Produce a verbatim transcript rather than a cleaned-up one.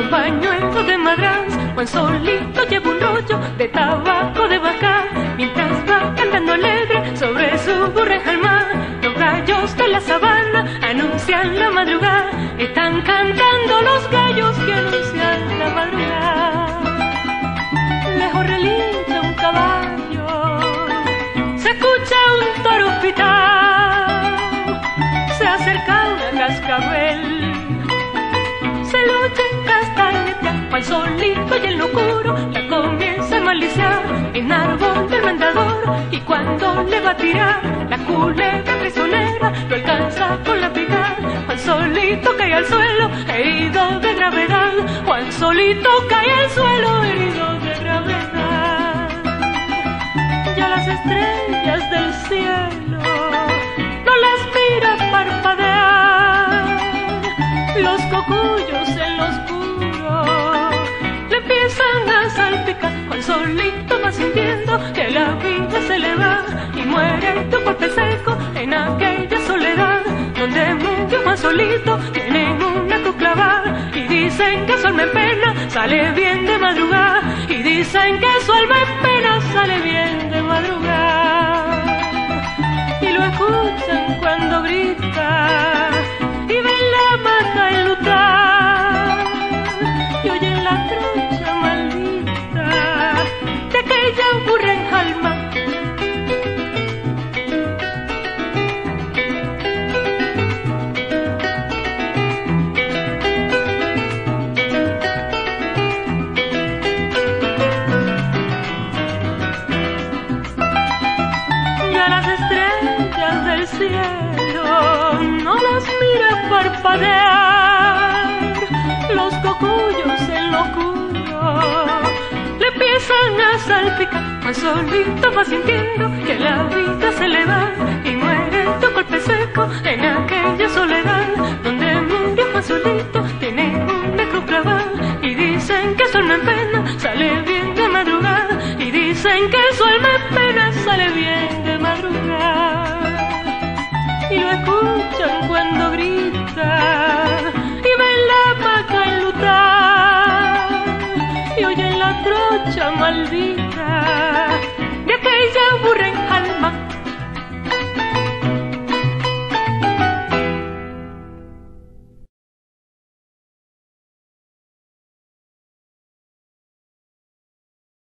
un pañuelo de madrás, Juan solito lleva un rollo de tabaco de vaca, mientras va cantando alegre sobre su burreja al mar. Los gallos de la sabana anuncian la madrugada, están cantando los gallos que anuncian la madrugada. Lejos relincha un caballo, se escucha un toro pitao, se acerca una cascabel, se lo oye castañetear. Juan solito y el locuro la comienza a maliciar en árbol del mandador, y cuando le va a tirar la culebra prisionera lo alcanza con la picada. Juan solito cae al suelo herido de gravedad, Juan solito cae al suelo herido de gravedad. Ya las estrellas del cielo no las mira parpadear, los cocuyos en lo oscuro le empiezan a salpicar. Juan solito va sintiendo que la vida se le va y muere de un golpe seco en aquella soledad donde murió Juan solito. Tienen una cruz clavada y dicen que su alma en pena sale bien de madrugada, y dicen que su alma en pena sale bien de madrugada. Y lo escuchan cuando grita y ven la hamaca enlutar y oyen la trocha maldita de aquella burra en jalma. Cielo no las mira parpadear, los cocuyos en lo oscuro le empiezan a salpicar. Juan solito va sintiendo que la vida se le va y muere de un golpe seco en aquella soledad donde murió Juan solito. Tiene una cruz clavada y dicen que su alma en pena sale bien de madrugada, y dicen que su alma en pena sale bien de madrugada. Y lo escuchan cuando grita y ven la hamaca enlutar y oyen la trocha maldita